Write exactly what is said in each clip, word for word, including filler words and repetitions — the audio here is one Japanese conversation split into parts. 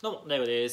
どうも、大悟です、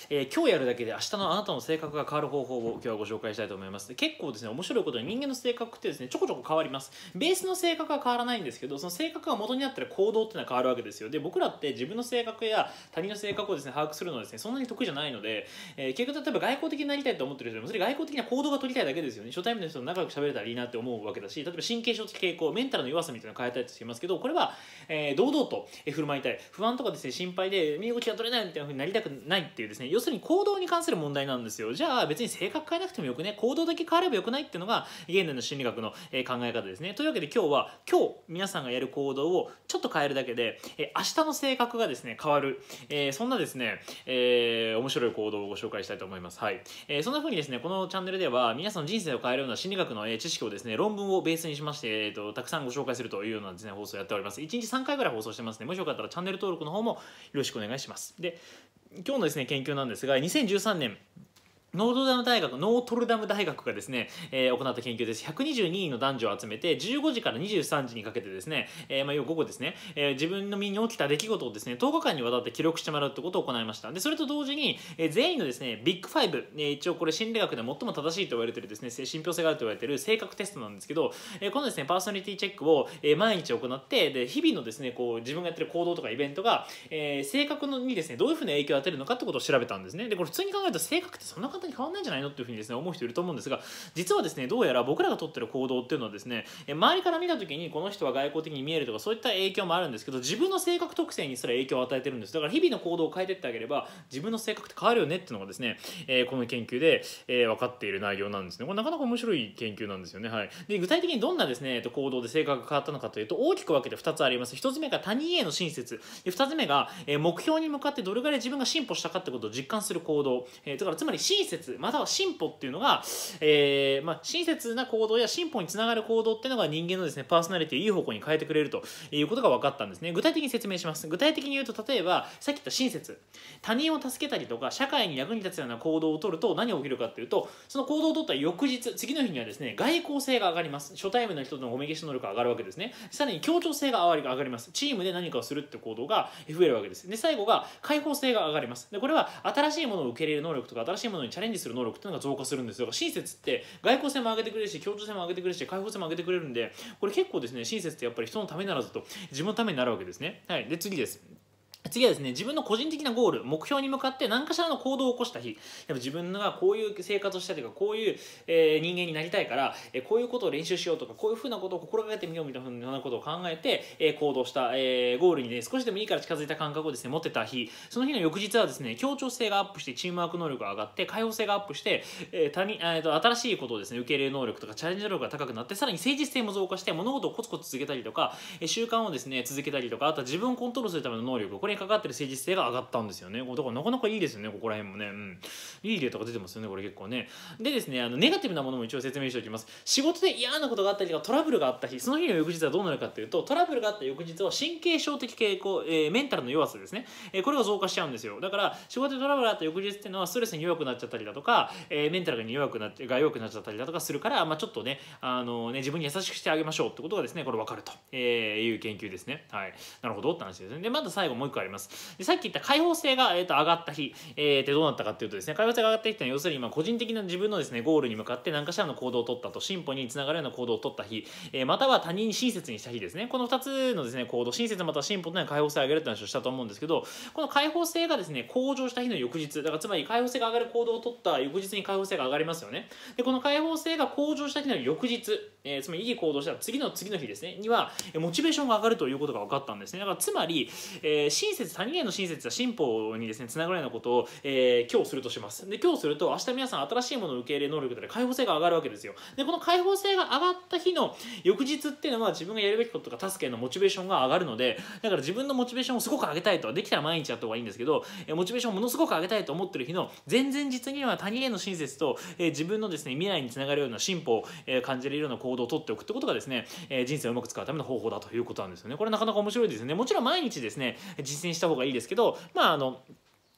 えー。今日やるだけで明日のあなたの性格が変わる方法を今日はご紹介したいと思います。で結構ですね、面白いことに人間の性格ってですね、ちょこちょこ変わります。ベースの性格は変わらないんですけど、その性格が元になったら行動っていうのは変わるわけですよ。で、僕らって自分の性格や他人の性格をですね、把握するのはですね、そんなに得意じゃないので、えー、結局例えば外交的になりたいと思ってる人でも、それ外交的な行動が取りたいだけですよね。初対面の人と仲良く喋れたらいいなって思うわけだし、例えば神経症的傾向、メンタルの弱さみたいなのを変えたいとしていますけど、これは、えー、堂々と振る舞いたい。不安とかですね、心配で身動きが取れないみたいな風になりたくないっていうですね、要するに行動に関する問題なんですよ。じゃあ別に性格変えなくてもよくね、行動だけ変わればよくないっていうのが現代の心理学の考え方ですね。というわけで今日は今日皆さんがやる行動をちょっと変えるだけで明日の性格がですね変わる、えー、そんなですね、えー、面白い行動をご紹介したいと思います。はい、えー、そんな風にですね、このチャンネルでは皆さんの人生を変えるような心理学の知識をですね、論文をベースにしまして、えー、とたくさんご紹介するというようなですね放送をやっております。いちにちさんかいぐらい放送してますね。もしよかったらチャンネル登録の方もよろしくお願いします。で、今日のですね研究なんですが、にせんじゅうさんねんノートルダム大学、ノートルダム大学がですね、えー、行った研究です。ひゃくにじゅうににんの男女を集めて、じゅうごじからにじゅうさんじにかけてですね、えー、まあ要は午後ですね、えー、自分の身に起きた出来事をですね、とおかかんにわたって記録してもらうってことを行いました。で、それと同時に、えー、全員のですね、ビッグファイブ、えー、一応これ心理学で最も正しいと言われているですね、信憑性があると言われている性格テストなんですけど、えー、このですね、パーソナリティチェックを、えー、毎日行って、で、日々のですね、こう自分がやってる行動とかイベントが、えー、性格にですね、どういうふうな影響を与えるのかってことを調べたんですね。で、これ普通に考えると性格ってそんな簡単に変わんないんじゃないのっていうふうにですね思う人いると思うんですが、実はですねどうやら僕らが取ってる行動っていうのはですね、周りから見た時にこの人は外交的に見えるとかそういった影響もあるんですけど、自分の性格特性にすら影響を与えてるんです。だから日々の行動を変えていってあげれば自分の性格って変わるよねっていうのがですね、えー、この研究で、えー、分かっている内容なんですね。これなかなか面白い研究なんですよね。はい、で具体的にどんなですね行動で性格が変わったのかというと、大きく分けてふたつあります。ひとつめが他人への親切、ふたつめが目標に向かってどれぐらい自分が進歩したかってことを実感する行動、えー、だからつまり親切または進歩っていうのが、えーまあ、親切な行動や進歩につながる行動っていうのが人間のですねパーソナリティをいい方向に変えてくれるということが分かったんですね。具体的に説明します。具体的に言うと、例えばさっき言った親切、他人を助けたりとか社会に役に立つような行動を取ると何が起きるかっていうと、その行動を取った翌日次の日にはですね外交性が上がります。初対面の人とのコミュニケーション能力が上がるわけですね。さらに協調性が上がります。チームで何かをするって行動が増えるわけです。で、最後が開放性が上がります。で、これは新しいものを受け入れる能力とか新しいものにチャレンジする能力っていうのが増加するんですよ。親切って外交性も上げてくれるし、協調性も上げてくれるし、開放性も上げてくれるんで、これ結構ですね親切ってやっぱり人のためならずと自分のためになるわけですね。はい、で次です。次はですね、自分の個人的なゴール、目標に向かって何かしらの行動を起こした日、やっぱ自分がこういう生活をしたいとか、こういう、えー、人間になりたいから、えー、こういうことを練習しようとか、こういうふうなことを心がけてみようみたいなことを考えて、えー、行動した、えー、ゴールにね、少しでもいいから近づいた感覚をですね、持ってた日、その日の翌日はですね、協調性がアップして、チームワーク能力が上がって、開放性がアップして、えー他人えー、と新しいことをですね、受け入れる能力とか、チャレンジ能力が高くなって、さらに誠実性も増加して、物事をコツコツ続けたりとか、習慣をですね、続けたりとか、あとは自分をコントロールするための能力、これにかかっている誠実性が上がったんですよね。だからなかなかいいですよね、ここら辺もね。うん、いい例とか出てますよね、これ結構ね。でですね、あのネガティブなものも一応説明しておきます。仕事で嫌なことがあったりとかトラブルがあった日、その日の翌日はどうなるかというと、トラブルがあった翌日は神経症的傾向、えー、メンタルの弱さですね、えー、これが増加しちゃうんですよ。だから仕事でトラブルがあった翌日っていうのはストレスに弱くなっちゃったりだとか、えー、メンタルが弱くなっが弱くなっちゃったりだとかするから、まあ、ちょっとね、あのね自分に優しくしてあげましょうってことがですね、これ分かるという研究ですね。はい、なるほどって話ですね。で、まだ最後もう一個あります。で、さっき言った開放性が、えー、と上がった日、えー、ってどうなったかっていうとですね、開放性が上がった日っていうのは要するに今個人的な自分のですねゴールに向かって何かしらの行動を取ったと、進歩につながるような行動を取った日、えー、または他人に親切にした日ですね。このふたつのですね行動、親切または進歩というのは開放性を上げるって話をしたと思うんですけど、この開放性がですね向上した日の翌日、だからつまり開放性が上がる行動を取った翌日に開放性が上がりますよね。で、この開放性が向上した日の翌日、えー、つまりいい行動したら次の次の日ですねにはモチベーションが上がるということが分かったんですね。だからつまり、えー、親切他人への親切や進歩にですねつながるようなことを、えー、今日するとします。で、今日すると明日皆さん新しいものを受け入れ能力で開放性が上がるわけですよ。で、この開放性が上がった日の翌日っていうのは自分がやるべきこととかタスクへのモチベーションが上がるので、だから自分のモチベーションをすごく上げたいと、できたら毎日やった方がいいんですけど、モチベーションをものすごく上げたいと思ってる日の前々日には他人への親切と、えー、自分のですね未来につながるような進歩を、えー、感じれるような行動をとっておくってことがですね、えー、人生をうまく使うための方法だということなんですよね。これなかなか面白いですよね。もちろん毎日ですね実践した方がいいですけど、まああの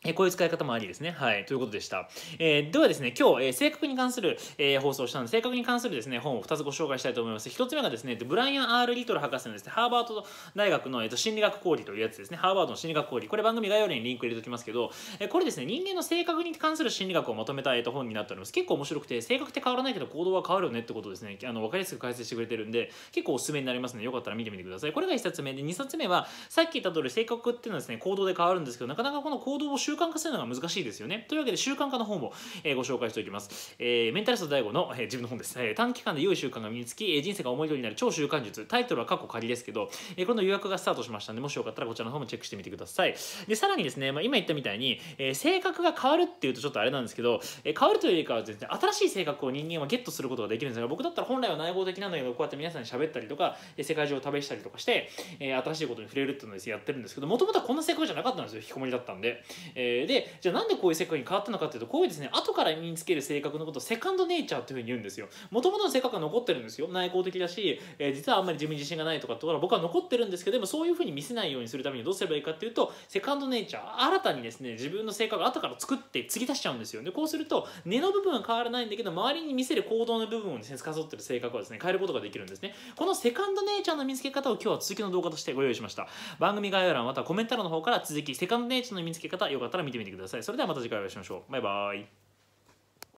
えーこういう使い方もありですね。はい。ということでした。えーではですね、今日、えー性格に関する、えー放送をしたので、性格に関するですね、本をふたつご紹介したいと思います。ひとつめがですね、ブライアン・アール・リトル博士のですね、ハーバード大学の、えーと心理学講義というやつですね。ハーバードの心理学講義。これ番組概要欄にリンク入れておきますけど、えーこれですね、人間の性格に関する心理学をまとめた、えーと本になっております。結構面白くて、性格って変わらないけど行動は変わるよねってことをですね、あの分かりやすく解説してくれてるんで、結構おすすめになりますので、よかったら見てみてください。これがいっさつめで、にさつめは、さっき言った通り性格っていうのはですね、行動で変わるんですけど、なかなかこの行動を習慣化するのが難しいですよね。というわけで習慣化の本も、えーご紹介しておきます。えーメンタリスト ダイゴ の、えー自分の本です、えー短期間で良い習慣が身につき、えー人生が思い通りになる超習慣術。タイトルは過去仮ですけど、えーこれの予約がスタートしましたので、もしよかったらこちらの方もチェックしてみてください。で、さらにですね、まあ、今言ったみたいに、えー性格が変わるっていうとちょっとあれなんですけど、えー変わるというよりかはですね、新しい性格を人間はゲットすることができるんですが、僕だったら本来は内向的なんだけど、こうやって皆さんに喋ったりとか、えー世界中を旅したりとかして、えー新しいことに触れるっていうのをですねやってるんですけど、もともとはこんな性格じゃなかったんですよ。引きこもりだったんで。えーで、じゃあなんでこういう性格に変わったのかっていうと、こういうですね、後から身につける性格のことをセカンドネイチャーっていうふうに言うんですよ。もともとの性格が残ってるんですよ。内向的だし、えー実はあんまり自分に自信がないとかってことは僕は残ってるんですけど、でもそういうふうに見せないようにするためにどうすればいいかっていうと、セカンドネイチャー、新たにですね、自分の性格を後から作って継ぎ足しちゃうんですよ。で、こうすると、根の部分は変わらないんだけど、周りに見せる行動の部分をですね、司ってる性格をですね、変えることができるんですね。このセカンドネイチャーの見つけ方を今日は続きの動画としてご用意しました。番組概要欄またはコメント欄の方から続き、セカンドネイチャーの見つけ方、よかったら見てみてください。それではまた次回お会いしましょう。バイバーイ。